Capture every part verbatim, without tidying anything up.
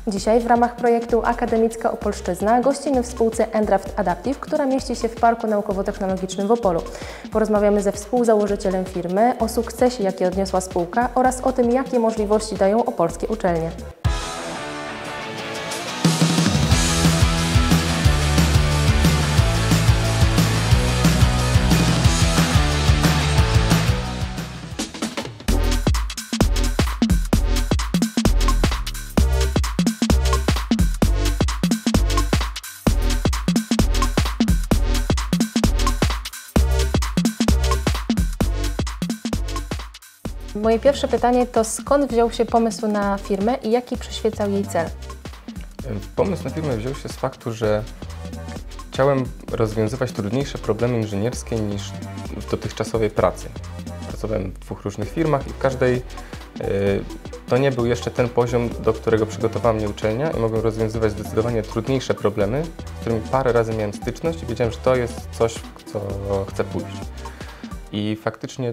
Dzisiaj w ramach projektu Akademicka Opolszczyzna gościmy w spółce Endraft Adaptive, która mieści się w Parku Naukowo-Technologicznym w Opolu. Porozmawiamy ze współzałożycielem firmy o sukcesie, jaki odniosła spółka oraz o tym, jakie możliwości dają opolskie uczelnie. Moje pierwsze pytanie to skąd wziął się pomysł na firmę i jaki przyświecał jej cel? Pomysł na firmę wziął się z faktu, że chciałem rozwiązywać trudniejsze problemy inżynierskie niż w dotychczasowej pracy. Pracowałem w dwóch różnych firmach i w każdej to nie był jeszcze ten poziom, do którego przygotowała mnie uczelnia i mogłem rozwiązywać zdecydowanie trudniejsze problemy, z którymi parę razy miałem styczność i wiedziałem, że to jest coś, w co chcę pójść. I faktycznie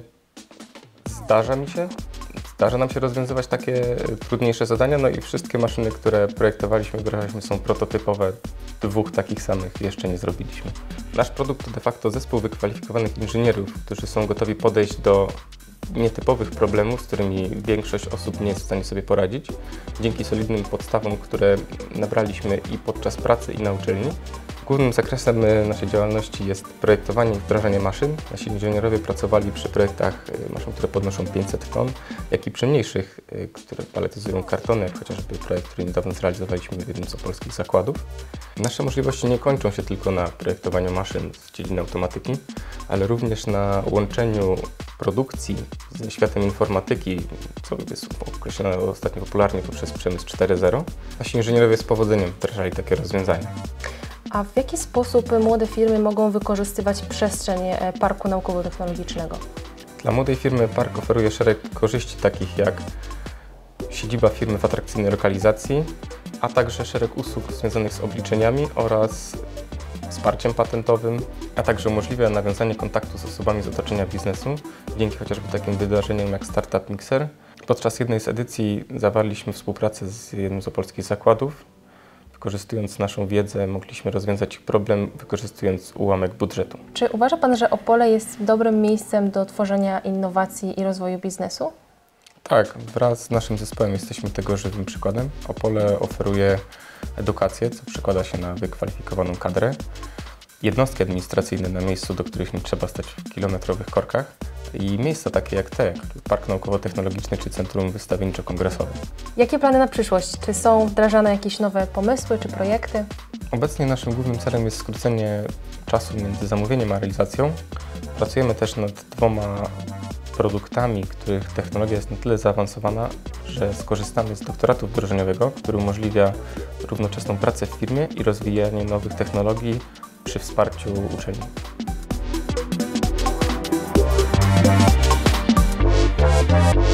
Zdarza mi się, zdarza nam się rozwiązywać takie trudniejsze zadania, no i wszystkie maszyny, które projektowaliśmy, wdrażaliśmy, są prototypowe. Dwóch takich samych jeszcze nie zrobiliśmy. Nasz produkt to de facto zespół wykwalifikowanych inżynierów, którzy są gotowi podejść do nietypowych problemów, z którymi większość osób nie jest w stanie sobie poradzić. Dzięki solidnym podstawom, które nabraliśmy i podczas pracy, i na uczelni. Głównym zakresem naszej działalności jest projektowanie i wdrażanie maszyn. Nasi inżynierowie pracowali przy projektach maszyn, które podnoszą pięćset ton, jak i przy mniejszych, które paletyzują kartony, jak chociażby projekt, który niedawno zrealizowaliśmy w jednym z opolskich zakładów. Nasze możliwości nie kończą się tylko na projektowaniu maszyn z dziedziny automatyki, ale również na łączeniu produkcji ze światem informatyki, co jest określone ostatnio popularnie poprzez przemysł cztery zero. Nasi inżynierowie z powodzeniem wdrażali takie rozwiązania. A w jaki sposób młode firmy mogą wykorzystywać przestrzeń Parku Naukowo-Technologicznego? Dla młodej firmy park oferuje szereg korzyści, takich jak siedziba firmy w atrakcyjnej lokalizacji, a także szereg usług związanych z obliczeniami oraz wsparciem patentowym, a także umożliwia nawiązanie kontaktu z osobami z otoczenia biznesu, dzięki chociażby takim wydarzeniom jak Startup Mixer. Podczas jednej z edycji zawarliśmy współpracę z jednym z opolskich zakładów. Wykorzystując naszą wiedzę, mogliśmy rozwiązać ich problem, wykorzystując ułamek budżetu. Czy uważa Pan, że Opole jest dobrym miejscem do tworzenia innowacji i rozwoju biznesu? Tak, wraz z naszym zespołem jesteśmy tego żywym przykładem. Opole oferuje edukację, co przekłada się na wykwalifikowaną kadrę, jednostki administracyjne na miejscu, do których nie trzeba stać w kilometrowych korkach i miejsca takie jak te, jak Park Naukowo-Technologiczny czy Centrum Wystawienniczo-Kongresowe. Jakie plany na przyszłość? Czy są wdrażane jakieś nowe pomysły czy projekty? Obecnie naszym głównym celem jest skrócenie czasu między zamówieniem a realizacją. Pracujemy też nad dwoma produktami, których technologia jest na tyle zaawansowana, że skorzystamy z doktoratu wdrożeniowego, który umożliwia równoczesną pracę w firmie i rozwijanie nowych technologii przy wsparciu uczelni.